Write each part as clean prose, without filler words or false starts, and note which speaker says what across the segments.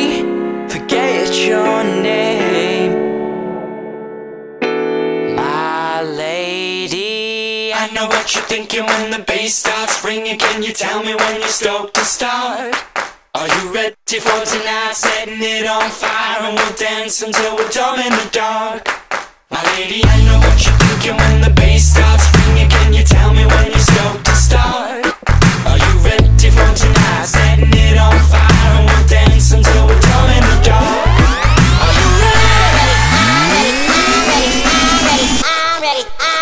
Speaker 1: may forget your name, my lady.
Speaker 2: I know what you're thinking when the bass starts ringing. Can you tell me when you're stoked to start? Are you ready for tonight? Setting it on fire and we'll dance until we're dumb in the dark. My lady, I know what you're thinking when the bass starts ringing. Can you tell me when you're stoked to start? Are you ready for tonight? Setting it on fire and we'll dance until we're dumb in the dark. Are you ready?
Speaker 3: I'm ready.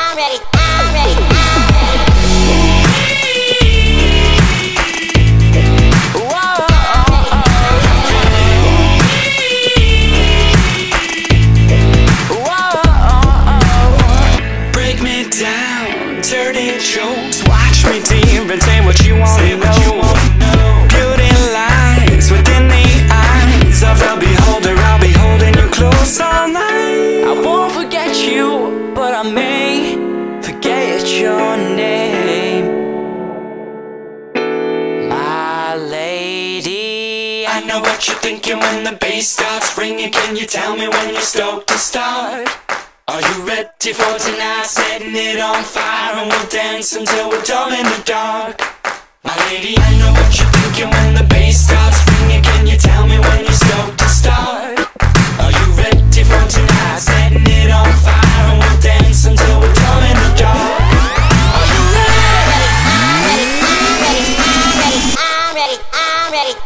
Speaker 2: Turn it jokes, watch me deep and say what you want to know. Beauty lies within the eyes of the beholder. I'll be holding you close all night.
Speaker 1: I won't forget you, but I may forget your name, my lady.
Speaker 2: I know what you're thinking when the bass starts ringing. Can you tell me when you're stoked to start? Are you ready for tonight? Setting it on fire and we'll dance until we're dumb in the dark. My lady, I know what you're thinking when the bass starts ringing. Can you tell me when you're stoked to start? Are you ready for tonight? Setting it on fire and we'll dance until we're dumb in the dark. Are you ready?
Speaker 3: I'm ready.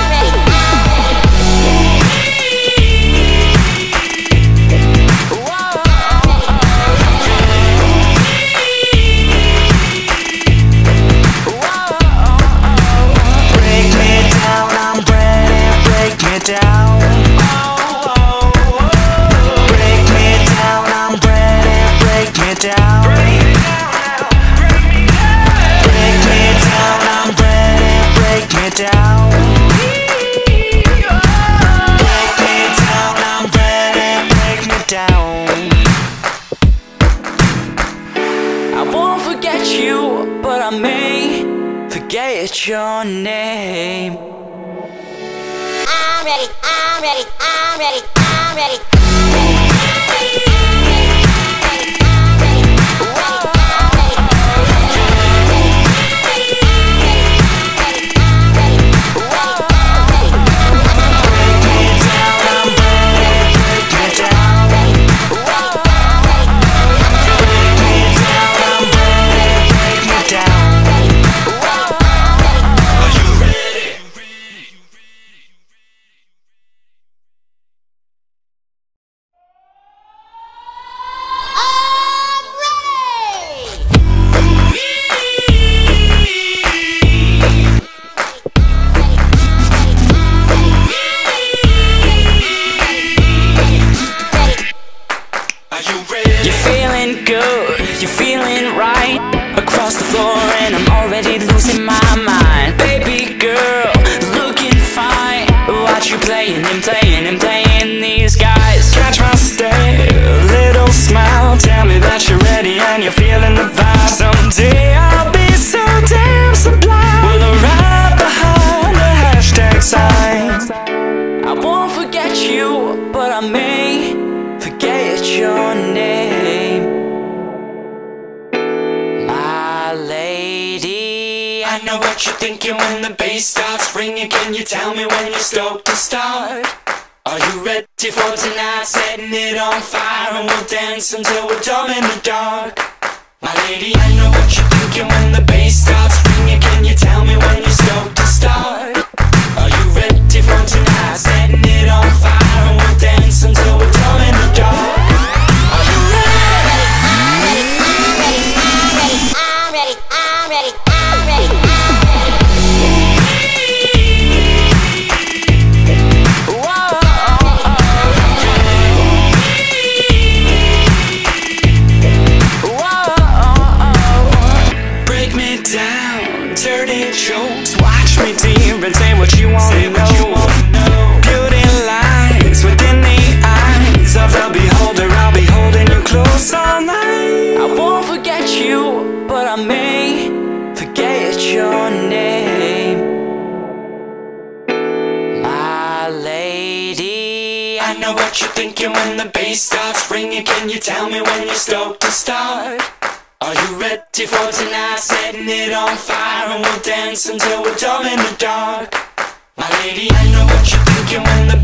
Speaker 1: But I may forget your name.
Speaker 3: I'm ready.
Speaker 1: You're feeling right across the floor, and I'm already losing my mind. Baby girl, looking fine. Watch you playing these guys.
Speaker 2: Catch my stare, little smile. Tell me that you're ready and you're feeling the vibe. Someday I'll be so damn sublime. Will arrive behind the hashtag sign.
Speaker 1: I won't forget you, but I may forget your name, my lady.
Speaker 2: I know what you're thinking when the bass starts ringing. Can you tell me when you're stoked to start? Are you ready for tonight? Setting it on fire and we'll dance until we're dumb in the dark. My lady, I know what you're thinking when the bass starts ringing. Can you tell me when you're stoked to start? Are you ready for tonight? Setting it on fire and we'll dance until we're dumb in the dark. Are you ready?
Speaker 3: I'm ready.
Speaker 2: Down, turn it jokes, watch me deep and say what you want to know. know what you're thinking when the bass starts ringing. Can you tell me when you're stoked to start? Are you ready for tonight? Setting it on fire and we'll dance until we're dumb in the dark. My lady, I know what you're thinking when the